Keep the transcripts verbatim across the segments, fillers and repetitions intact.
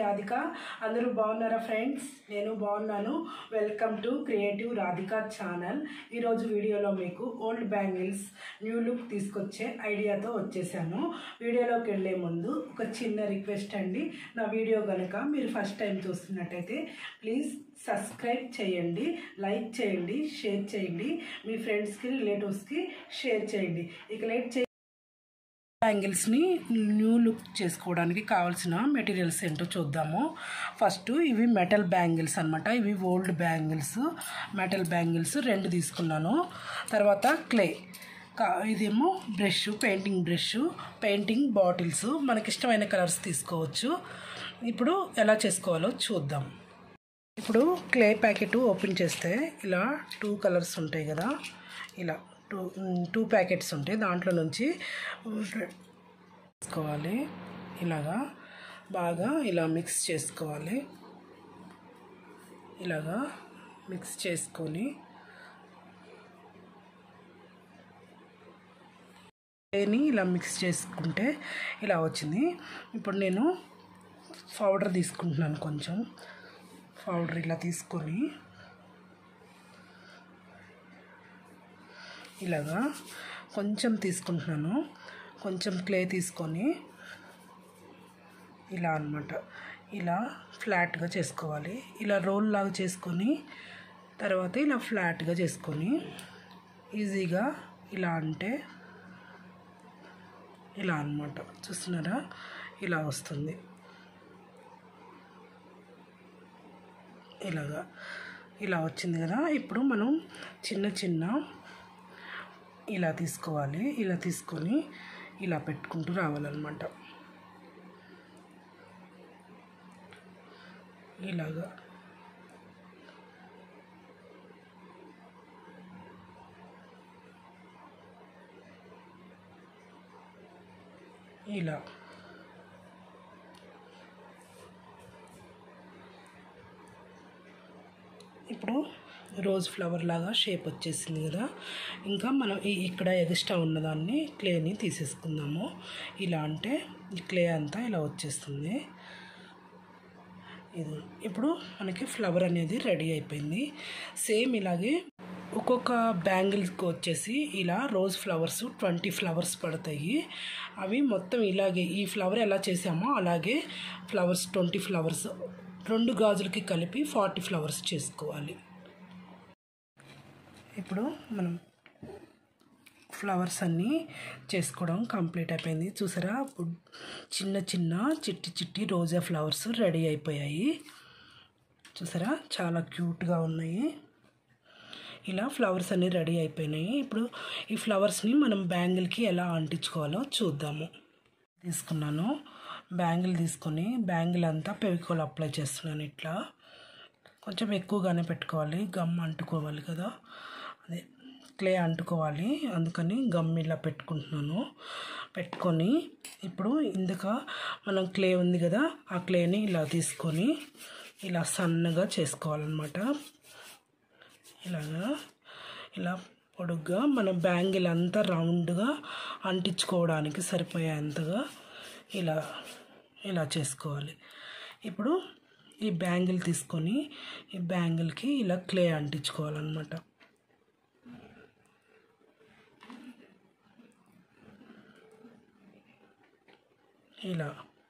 రాధిక. అందరూ బాగున్నారా ఫ్రెండ్స్? నేను బాగున్నాను. Welcome to creative Radhika channel. ఈరోజు వీడియోలో మీకు ఓల్డ్ బ్యాంగిల్స్ న్యూ లుక్ తీసుకొచ్చే ఐడియాతో వచ్చేసాను. వీడియోలోకి వెళ్ళే ముందు ఒక చిన్న రిక్వెస్ట్ అండి. నా వీడియో కనుక మీరు ఫస్ట్ టైం చూస్తున్నట్టయితే ప్లీజ్ సబ్స్క్రైబ్ చేయండి, లైక్ చేయండి, షేర్ చేయండి, మీ ఫ్రెండ్స్కి రిలేటివ్స్కి షేర్ చేయండి. ఇక లేట్ చే బ్యాంగిల్స్ని న్యూ లుక్ చేసుకోవడానికి కావాల్సిన మెటీరియల్స్ ఏంటో చూద్దాము. ఫస్ట్ ఇవి మెటల్ బ్యాంగిల్స్ అనమాట. ఇవి ఓల్డ్ బ్యాంగిల్స్, మెటల్ బ్యాంగిల్స్ రెండు తీసుకున్నాను. తర్వాత క్లే, ఇదేమో brush, painting brush, painting bottles, మనకి ఇష్టమైన కలర్స్ తీసుకోవచ్చు. ఇప్పుడు ఎలా చేసుకోవాలో చూద్దాం. ఇప్పుడు క్లే ప్యాకెట్ ఓపెన్ చేస్తే ఇలా టూ కలర్స్ ఉంటాయి కదా, ఇలా టూ టూ ప్యాకెట్స్ ఉంటాయి. దాంట్లో నుంచి తీసుకోవాలి. ఇలాగా బాగా ఇలా మిక్స్ చేసుకోవాలి. ఇలాగా మిక్స్ చేసుకొని క్లేని ఇలా మిక్స్ చేసుకుంటే ఇలా వచ్చింది. ఇప్పుడు నేను పౌడర్ తీసుకుంటున్నాను. కొంచెం పౌడర్ ఇలా తీసుకొని ఇలాగా కొంచెం తీసుకుంటున్నాను. కొంచెం క్లే తీసుకొని ఇలా అన్నమాట ఇలా ఫ్లాట్గా చేసుకోవాలి. ఇలా రోల్ లాగా చేసుకొని తర్వాత ఇలా ఫ్లాట్గా చేసుకొని ఈజీగా ఇలా అంటే ఇలా అన్నమాట. చూస్తున్నారా, ఇలా వస్తుంది. ఇలాగా ఇలా వచ్చింది కదా. ఇప్పుడు మనం చిన్న చిన్న ఇలా తీసుకోవాలి. ఇలా తీసుకొని ఇలా పెట్టుకుంటూ రావాలన్నమాట. ఇలాగా ఇలా ఇప్పుడు రోజ్ ఫ్లవర్ లాగా షేప్ వచ్చేసింది కదా. ఇంకా మనం ఇక్కడ ఎక్స్ట్రా ఉన్నదాన్ని క్లేని తీసేసుకుందాము. ఇలా అంటే ఈ క్లే అంతా ఇలా వచ్చేస్తుంది. ఇది ఇప్పుడు మనకి ఫ్లవర్ అనేది రెడీ అయిపోయింది. సేమ్ ఇలాగే ఒక్కొక్క బ్యాంగిల్కి వచ్చేసి ఇలా రోజ్ ఫ్లవర్స్ ట్వంటీ ఫ్లవర్స్ పడతాయి. అవి మొత్తం ఇలాగే ఈ ఫ్లవర్ ఎలా చేసామో అలాగే ఫ్లవర్స్ ట్వంటీ ఫ్లవర్స్ రెండు గాజులకి కలిపి ఫార్టీ ఫ్లవర్స్ చేసుకోవాలి. ఇప్పుడు మనం ఫ్లవర్స్ అన్నీ చేసుకోవడం కంప్లీట్ అయిపోయింది. చూసారా, చిన్న చిన్న చిట్టి చిట్టి రోజా ఫ్లవర్స్ రెడీ అయిపోయాయి. చూసారా, చాలా క్యూట్గా ఉన్నాయి. ఇలా ఫ్లవర్స్ అన్నీ రెడీ అయిపోయినాయి. ఇప్పుడు ఈ ఫ్లవర్స్ని మనం బ్యాంగిల్కి ఎలా అంటించుకోవాలో చూద్దాము. తీసుకున్నాను బ్యాంగిల్ తీసుకొని బ్యాంగిల్ అంతా ఫెవికాల్ అప్లై చేస్తున్నాను. ఇట్లా కొంచెం ఎక్కువగానే పెట్టుకోవాలి, గమ్ అంటుకోవాలి కదా, అదే క్లే అంటుకోవాలి. అందుకని గమ్ ఇలా పెట్టుకుంటున్నాను. పెట్టుకొని ఇప్పుడు ఇందుక మనం క్లే ఉంది కదా, ఆ క్లేని ఇలా తీసుకొని ఇలా సన్నగా చేసుకోవాలన్నమాట. ఇలాగా ఇలా పొడుగ్గా మన బ్యాంగిల్ అంతా రౌండ్గా అంటించుకోవడానికి సరిపోయేంతగా ఇలా ఇలా చేసుకోవాలి. ఇప్పుడు ఈ బ్యాంగిల్ తీసుకొని ఈ బ్యాంగిల్కి ఇలా క్లే అంటించుకోవాలన్నమాట. ఇలా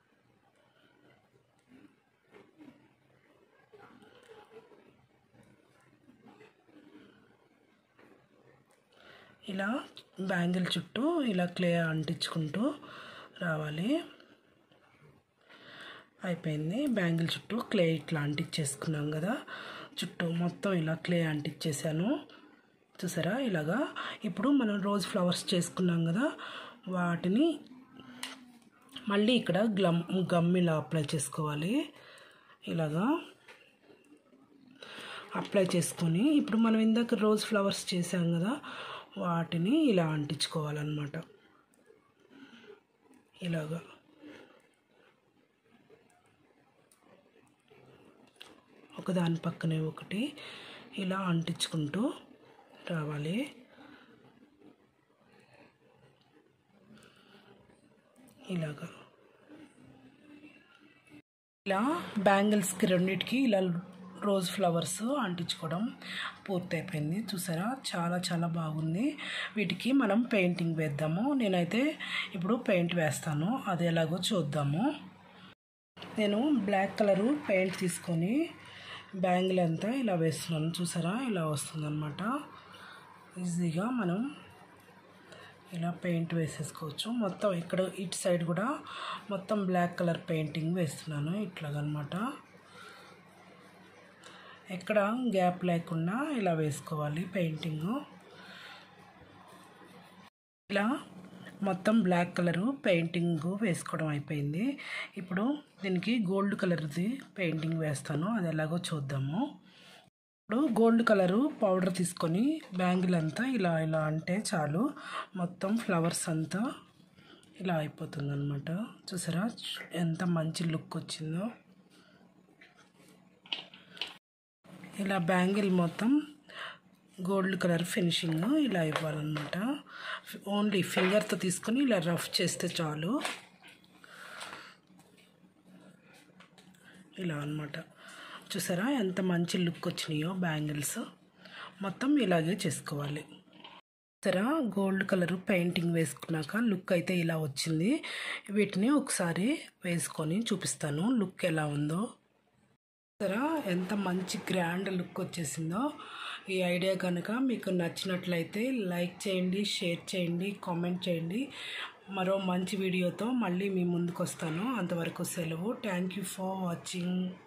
ఇలా బ్యాంగిల్ చుట్టూ ఇలా క్లే అంటించుకుంటూ రావాలి. అయిపోయింది. బ్యాంగిల్ చుట్టూ క్లే ఇట్లా అంటించేసుకున్నాం కదా. చుట్టూ మొత్తం ఇలా క్లే అంటించేసాను. చూసారా, ఇలాగా. ఇప్పుడు మనం రోజ్ ఫ్లవర్స్ చేసుకున్నాం కదా, వాటిని మళ్ళీ ఇక్కడ గ్లమ్ గమ్ ఇలా అప్లై చేసుకోవాలి. ఇలాగా అప్లై చేసుకొని ఇప్పుడు మనం ఇందాక రోజ్ ఫ్లవర్స్ చేసాం కదా, వాటిని ఇలా అంటించుకోవాలన్నమాట. ఇలాగా ఒకదాని పక్కనే ఒకటి ఇలా అంటించుకుంటూ రావాలి. ఇలాగా ఇలా బ్యాంగిల్స్కి రెండింటికి ఇలా రోజ్ ఫ్లవర్స్ అంటించుకోవడం పూర్తయిపోయింది. చూసారా, చాలా చాలా బాగుంది. వీటికి మనం పెయింటింగ్ వేద్దాము. నేనైతే ఇప్పుడు పెయింట్ వేస్తాను, అది ఎలాగో చూద్దాము. నేను బ్లాక్ కలరు పెయింట్ తీసుకొని బ్యాంగిల్ అంతా ఇలా వేస్తున్నాను. చూసారా, ఇలా వస్తుందన్నమాట. ఈజీగా మనం ఇలా పెయింట్ వేసేసుకోవచ్చు. మొత్తం ఇక్కడ ఇటు సైడ్ కూడా మొత్తం బ్లాక్ కలర్ పెయింటింగ్ వేస్తున్నాను ఇట్లాగనమాట. ఎక్కడ గ్యాప్ లేకుండా ఇలా వేసుకోవాలి పెయింటింగు. ఇలా మొత్తం బ్లాక్ కలరు పెయింటింగ్ వేసుకోవడం అయిపోయింది. ఇప్పుడు దీనికి గోల్డ్ కలర్ది పెయింటింగ్ వేస్తాను, అది ఎలాగో చూద్దాము. ఇప్పుడు గోల్డ్ కలరు పౌడర్ తీసుకొని బ్యాంగిల్ అంతా ఇలా ఇలా అంటే చాలు, మొత్తం ఫ్లవర్స్ అంతా ఇలా అయిపోతుంది అనమాట. చూసారా ఎంత మంచి లుక్ వచ్చిందో. ఇలా బ్యాంగిల్ మొత్తం గోల్డ్ కలర్ ఫినిషింగ్ ఇలా ఇవ్వాలన్నమాట. ఓన్లీ ఫింగర్తో తీసుకొని ఇలా రఫ్ చేస్తే చాలు, ఇలా అన్నమాట. చూసారా ఎంత మంచి లుక్ వచ్చినాయో బ్యాంగిల్స్. మొత్తం ఇలాగే చేసుకోవాలి. చూసారా, గోల్డ్ కలర్ పెయింటింగ్ వేసుకున్నాక లుక్ అయితే ఇలా వచ్చింది. వీటిని ఒకసారి వేసుకొని చూపిస్తాను లుక్ ఎలా ఉందో. చూసారా ఎంత మంచి గ్రాండ్ లుక్ వచ్చేసిందో. ఈ ఐడియా కనుక మీకు నచ్చినట్లయితే లైక్ చేయండి, షేర్ చేయండి, కామెంట్ చేయండి. మరో మంచి వీడియోతో మళ్ళీ మీ ముందుకు వస్తాను. అంతవరకు సెలవు. Thank you for watching.